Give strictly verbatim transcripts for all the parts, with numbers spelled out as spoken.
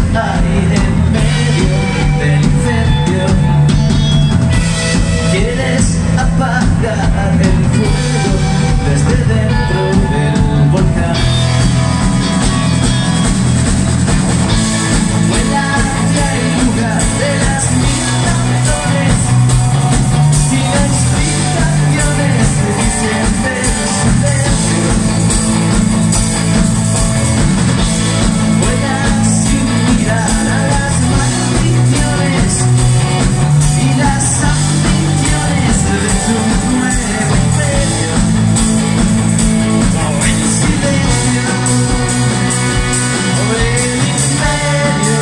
hay en medio del incendio. Quieres apagar el fuego desde dentro del volcán. Vuela hacia el lugar de las mil razones, sin explicaciones, y siempre en silencio. Vuela sin mirar a las maldiciones y las ambiciones de tu nuevo imperio. O en silencio, o en imperio.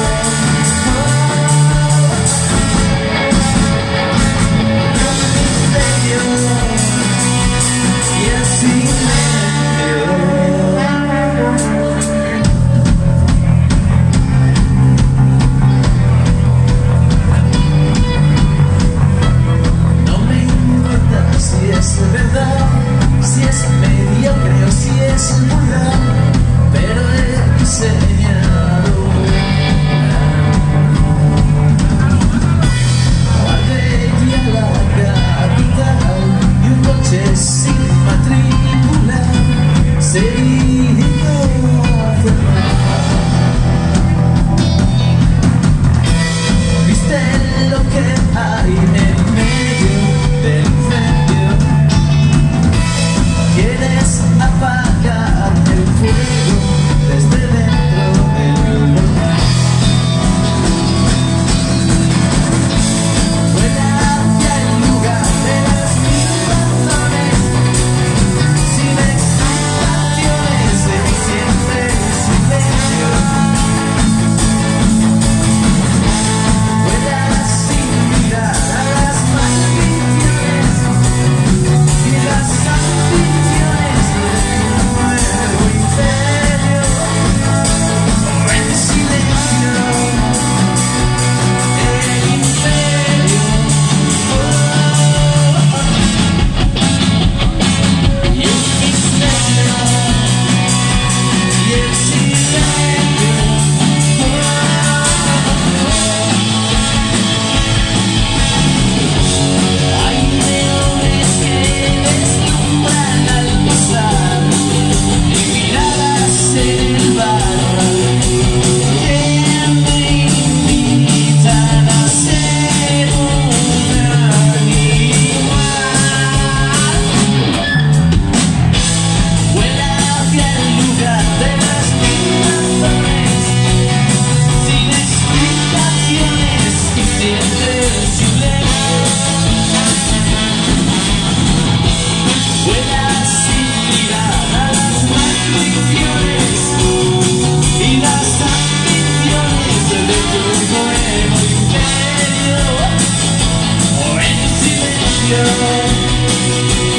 Y el silencio. No me importa si es verdad, si es mediocre o si es vulgar, pero he diseñado Marbella, la capital, y un coche sin matrícula se dirigió hacia el mar. ¿Viste lo que hay en medio del incendio? ¿Quieres apagar el fuego desde dentro del volcán? Vuela hacia el lugar de las mil razones, sin explicaciones y siempre en silencio. Vuela sin mirar a las maldiciones y las ambiciones de tu nuevo imperio. O en silencio, el imperio. Y el misterio, y el silencio. Hay leones que deslumbran al pasar y miradas en el bar que me invitan a ser un animal. Vuela hacia el lugar de las mil razones, sin explicaciones y siempre en silencio. Vuela sin mirar a las maldiciones y las ambiciones de tu nuevo imperio. O en silencio.